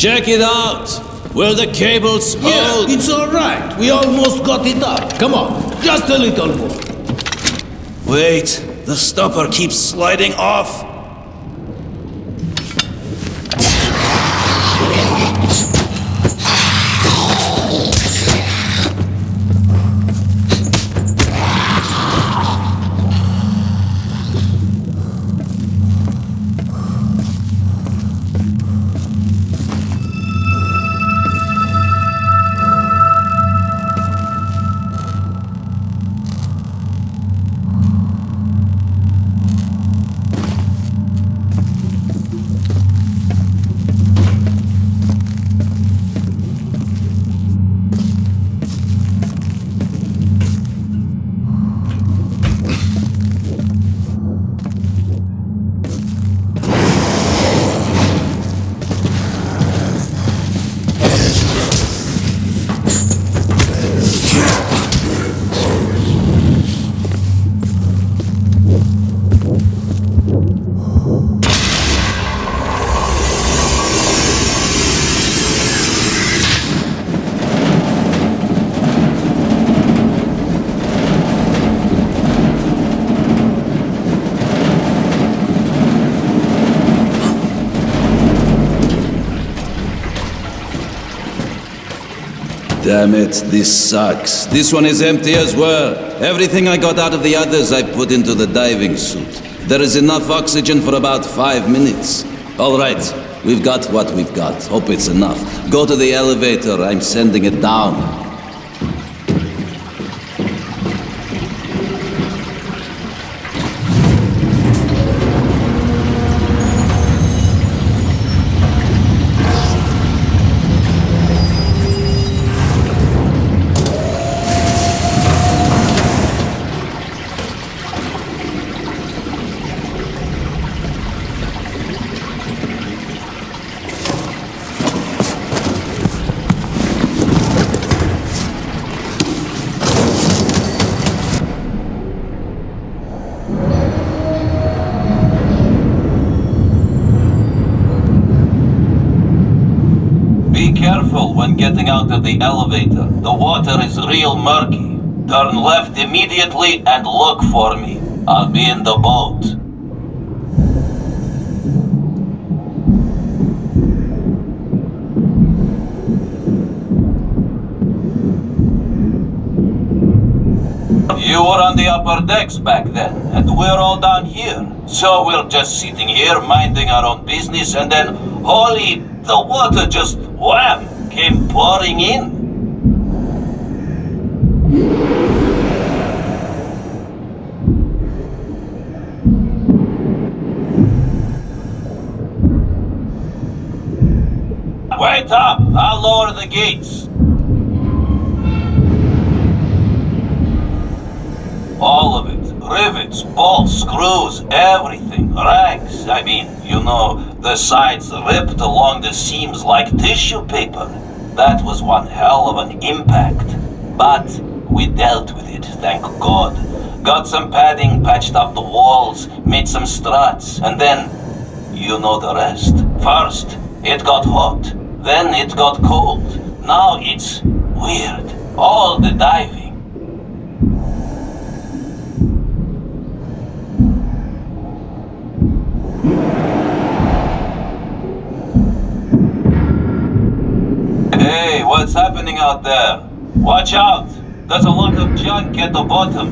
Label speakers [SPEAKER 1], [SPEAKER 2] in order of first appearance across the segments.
[SPEAKER 1] Check it out! Where the cables hold...
[SPEAKER 2] Yeah, it's alright. We almost got it up. Come on, just a little more.
[SPEAKER 1] Wait, the stopper keeps sliding off. Damn it, this sucks. This one is empty as well. Everything I got out of the others I put into the diving suit. There is enough oxygen for about 5 minutes. All right, we've got what we've got. Hope it's enough. Go to the elevator, I'm sending it down. When getting out of the elevator, the water is real murky. Turn left immediately and look for me. I'll be in the boat. You were on the upper decks back then, and we're all down here. So we're just sitting here minding our own business, and then, holy, the water just wham! Came pouring in. Wait up! I'll lower the gates. All of it. Rivets, bolts, screws, everything. Rags. I mean, you know, the sides ripped along the seams like tissue paper. That was one hell of an impact. But we dealt with it, thank God. Got some padding, patched up the walls, made some struts, and then, you know the rest. First, it got hot. Then it got cold. Now it's weird. All the diving. Hey, what's happening out there? Watch out! There's a lot of junk at the bottom.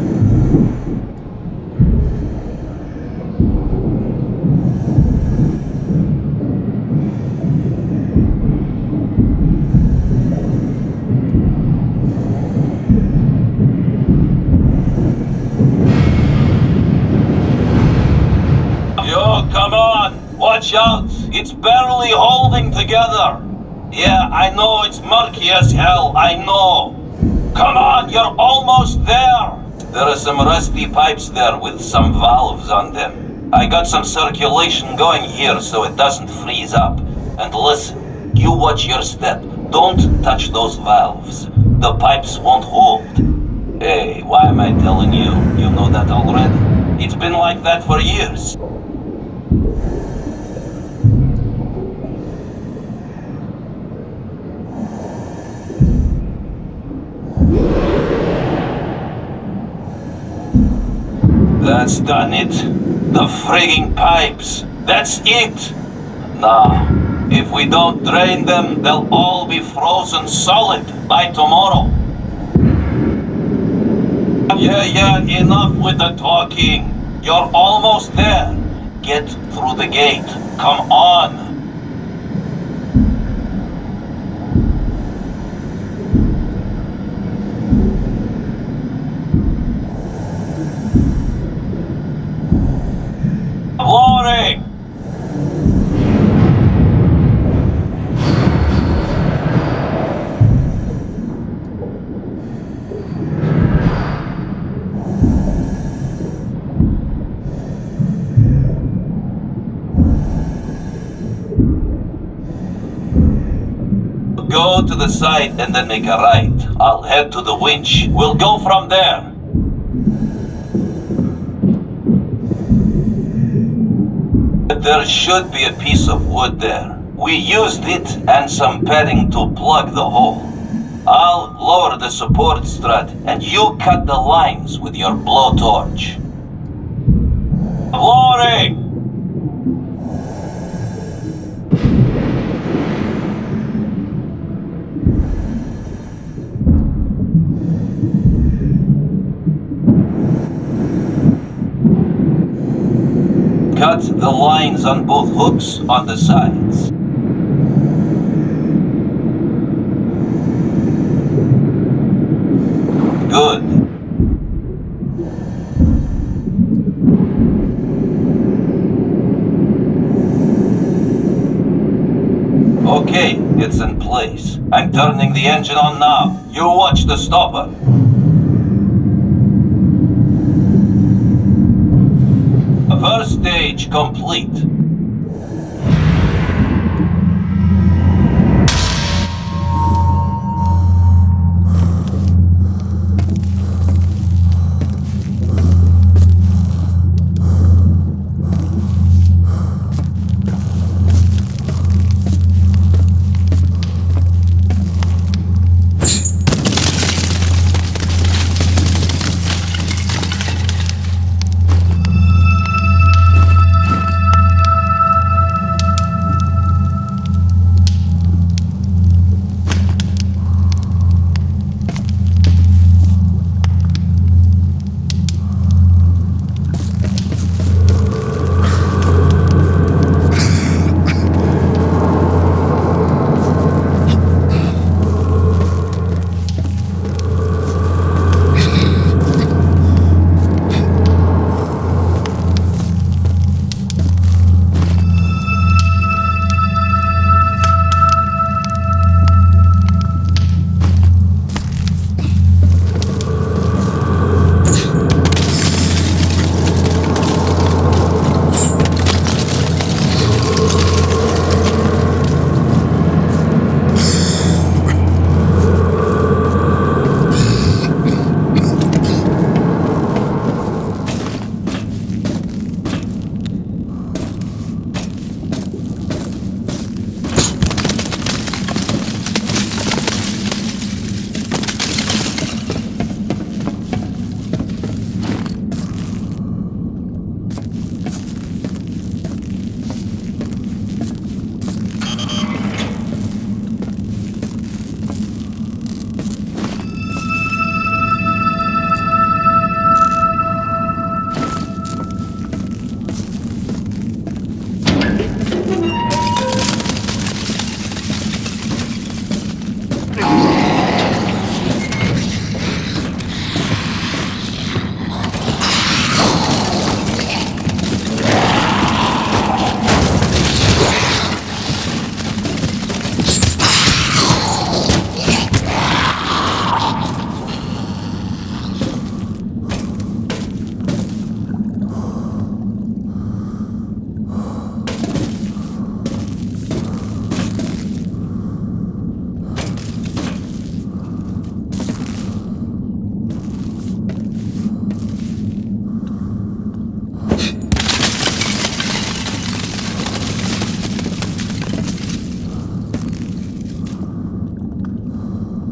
[SPEAKER 1] Yo, come on! Watch out! It's barely holding together! Yeah, I know it's murky as hell, I know. Come on, you're almost there. There are some rusty pipes there with some valves on them. I got some circulation going here so it doesn't freeze up. And listen, you watch your step. Don't touch those valves. The pipes won't hold. Hey, why am I telling you? You know that already. It's been like that for years. That's done it. The frigging pipes. That's it. Now, if we don't drain them, they'll all be frozen solid by tomorrow. Yeah, enough with the talking. You're almost there. Get through the gate. Come on. Lowering! Go to the side and then make a right. I'll head to the winch. We'll go from there. There should be a piece of wood there. We used it and some padding to plug the hole. I'll lower the support strut and you cut the lines with your blowtorch. Lowering! Cut the lines on both hooks on the sides. Good. Okay, it's in place. I'm turning the engine on now. You watch the stopper. First stage complete.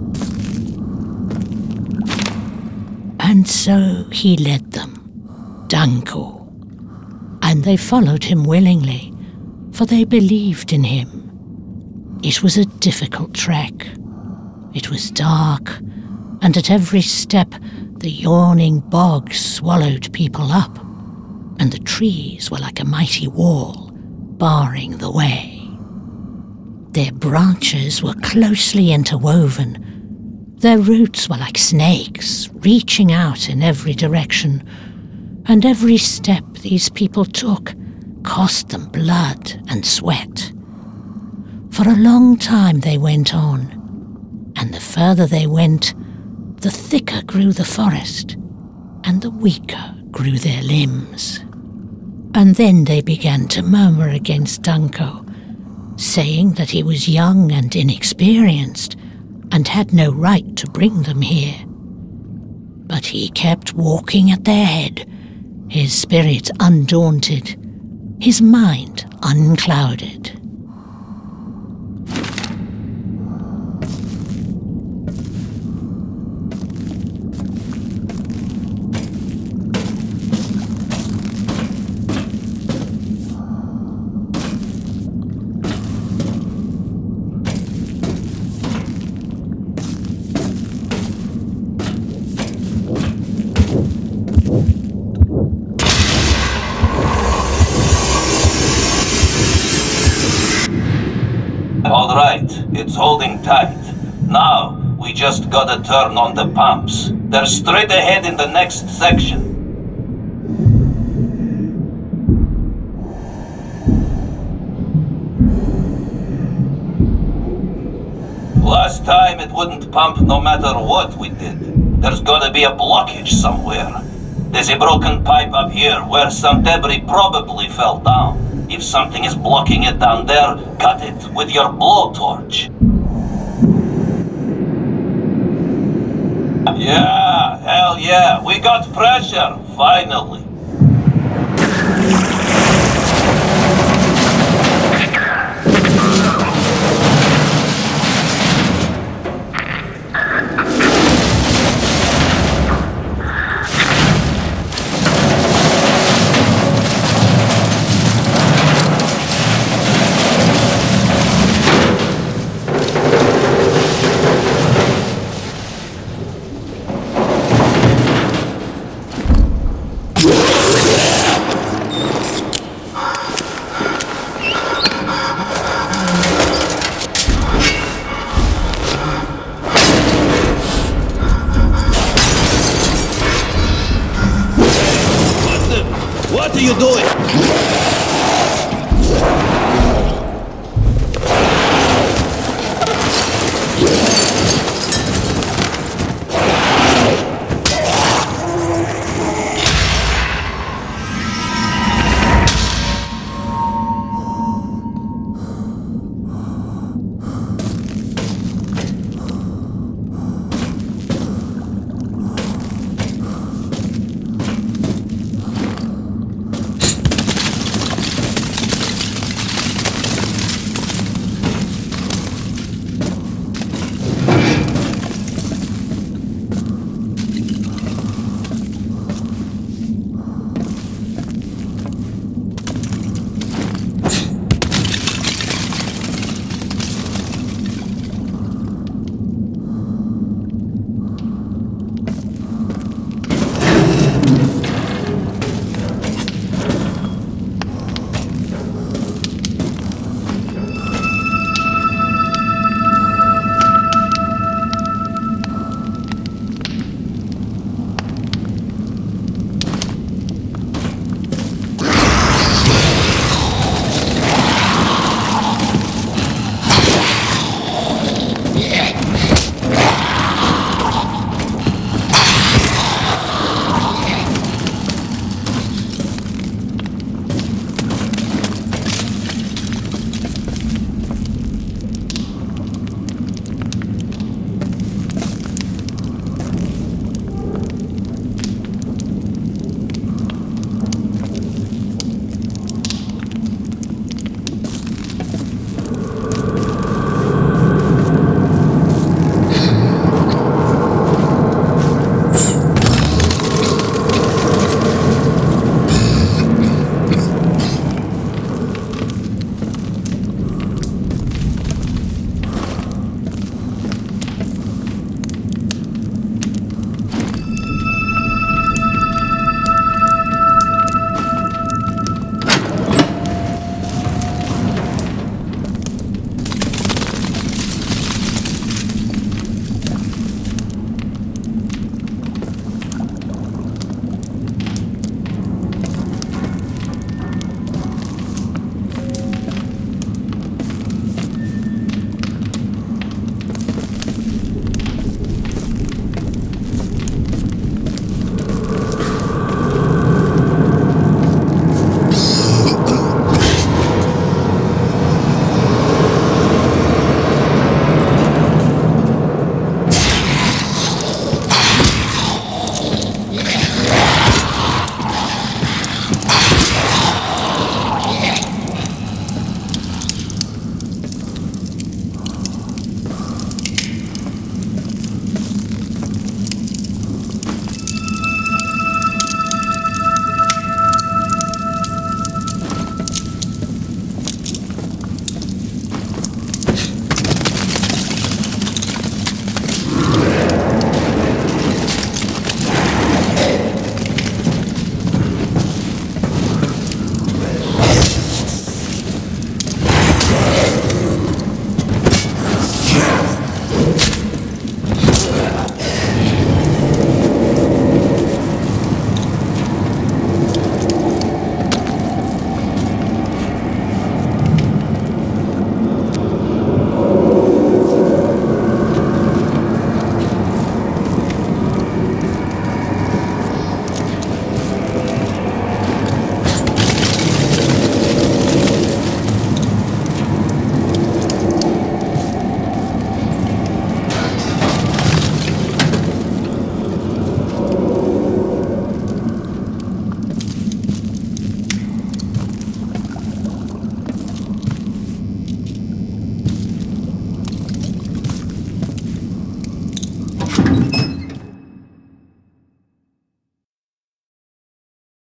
[SPEAKER 3] And so he led them Danko. And they followed him willingly, for they believed in him. It was a difficult trek. It was dark, and at every step the yawning bog swallowed people up, and the trees were like a mighty wall, barring the way. Their branches were closely interwoven. Their roots were like snakes, reaching out in every direction, and every step these people took cost them blood and sweat. For a long time they went on, and the further they went, the thicker grew the forest, and the weaker grew their limbs. And then they began to murmur against Danko, saying that he was young and inexperienced, and had no right to bring them here. But he kept walking at their head, his spirit undaunted, his mind unclouded.
[SPEAKER 1] All right, it's holding tight. Now, we just gotta turn on the pumps. They're straight ahead in the next section. Last time it wouldn't pump no matter what we did. There's gotta be a blockage somewhere. There's a broken pipe up here where some debris probably fell down. If something is blocking it down there, cut it with your blowtorch. Yeah, hell yeah, we got pressure, finally.
[SPEAKER 2] What are you doing?